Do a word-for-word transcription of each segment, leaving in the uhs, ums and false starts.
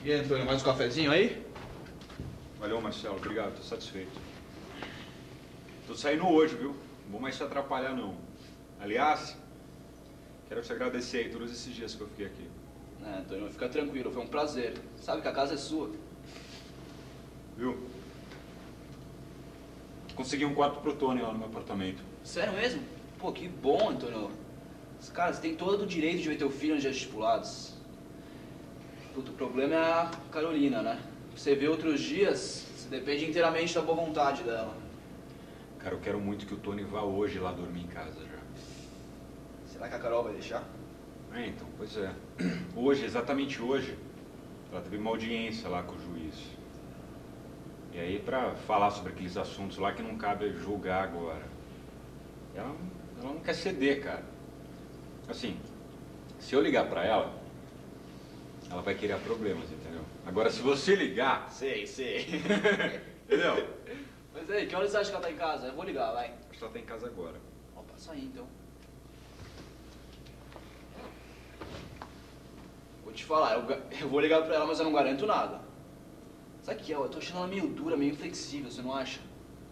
E aí, Antônio, mais um cafezinho aí? Valeu, Marcelo. Obrigado. Tô satisfeito. Tô saindo hoje, viu? Não vou mais te atrapalhar, não. Aliás, quero te agradecer aí todos esses dias que eu fiquei aqui. É, Antônio, fica tranquilo. Foi um prazer. Sabe que a casa é sua. Viu? Consegui um quarto pro Tony lá no meu apartamento. Sério mesmo? Pô, que bom, Antônio. Os caras têm todo o direito de ver teu filho nos dias estipulados. Puto, o problema é a Carolina, né? Você vê outros dias, você depende inteiramente da boa vontade dela. Cara, eu quero muito que o Tony vá hoje lá dormir em casa já. Será que a Carol vai deixar? É, então, pois é. Hoje, exatamente hoje, ela teve uma audiência lá com o juiz. E aí, pra falar sobre aqueles assuntos lá que não cabe julgar agora. Ela, ela não quer ceder, cara. Assim, se eu ligar pra ela, ela vai criar problemas, entendeu? Agora, se você ligar... Sei, sei. Entendeu? Mas aí, que horas você acha que ela tá em casa? Eu vou ligar, vai. Acho que ela tá em casa agora. Ó, passa aí, então. Vou te falar, eu, eu vou ligar pra ela, mas eu não garanto nada. Sabe o que é? Eu tô achando ela meio dura, meio inflexível, você não acha?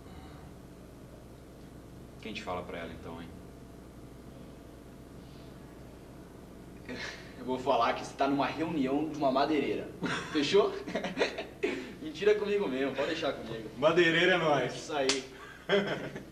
Quem te fala pra ela, então, hein? Eu vou falar que você tá numa reunião de uma madeireira. Fechou? Mentira comigo mesmo, pode deixar comigo. Madeireira é nóis. Isso aí.